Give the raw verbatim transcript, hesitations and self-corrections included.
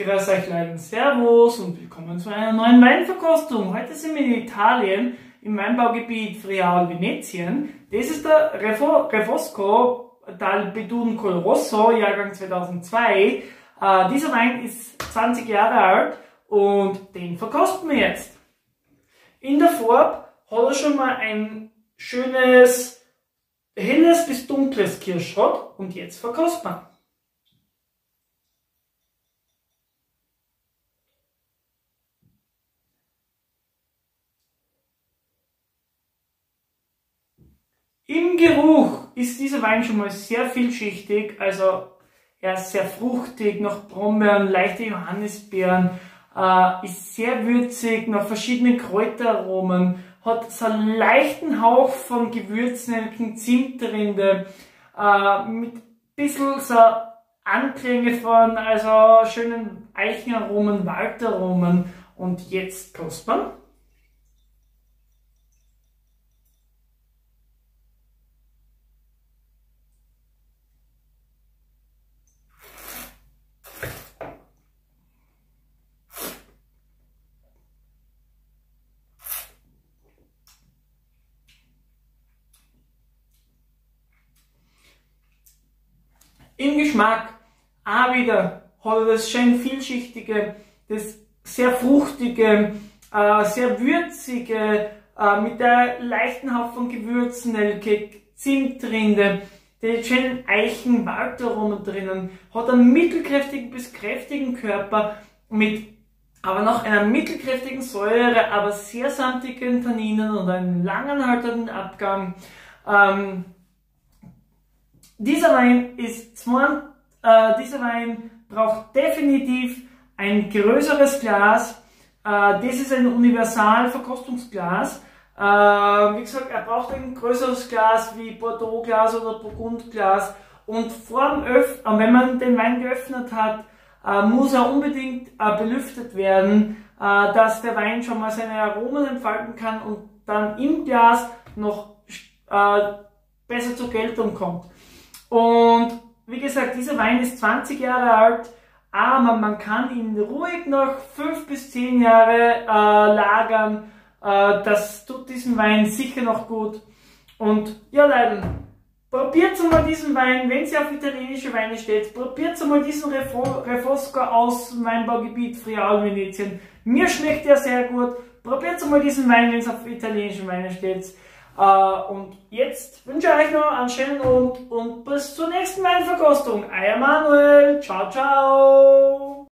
Grüß euch Leute, Servus und willkommen zu einer neuen Weinverkostung. Heute sind wir in Italien, im Weinbaugebiet Friaul Venetien. Das ist der Refo Refosco dal Bedun Col Rosso, Jahrgang zweitausendzwei. Äh, dieser Wein ist zwanzig Jahre alt und den verkosten wir jetzt. In der Farbe hat er schon mal ein schönes, helles bis dunkles Kirschrot und jetzt verkosten wir. Im Geruch ist dieser Wein schon mal sehr vielschichtig, also er ist sehr fruchtig, nach Brombeeren, leichte Johannisbeeren, äh, ist sehr würzig, nach verschiedenen Kräuteraromen, hat so einen leichten Hauch von Gewürznelken, Zimtrinde, äh, mit ein bisschen so Anklänge von also schönen Eichenaromen, Waldaromen und jetzt kostbar. Im Geschmack auch wieder hat er das schön vielschichtige, das sehr fruchtige, äh, sehr würzige, äh, mit der leichten Hauch von Gewürznelke, Zimtrinde, die schönen Eichen-Waldaromen drinnen, hat einen mittelkräftigen bis kräftigen Körper mit aber noch einer mittelkräftigen Säure, aber sehr samtigen Tanninen und einen langanhaltenden Abgang. Ähm, Dieser Wein ist zwar, äh, dieser Wein braucht definitiv ein größeres Glas. Äh, das ist ein Universalverkostungsglas. Äh, wie gesagt, er braucht ein größeres Glas wie Bordeaux-Glas oder Burgund-Glas. Und vor dem Öff, äh, wenn man den Wein geöffnet hat, äh, muss er unbedingt äh, belüftet werden, äh, dass der Wein schon mal seine Aromen entfalten kann und dann im Glas noch äh, besser zur Geltung kommt. Und wie gesagt, dieser Wein ist zwanzig Jahre alt, aber man kann ihn ruhig noch fünf bis zehn Jahre äh, lagern. Äh, das tut diesem Wein sicher noch gut. Und ja Leute, probiert mal diesen Wein, wenn ihr auf italienische Weine steht, probiert mal diesen Refo Refosco aus dem Weinbaugebiet Friaul Venetien. Mir schmeckt er sehr gut. Probiert mal diesen Wein, wenn ihr auf italienische Weine steht. Uh, und jetzt wünsche ich euch noch einen schönen Abend und bis zur nächsten Weinverkostung. Euer Manuel. Ciao, ciao.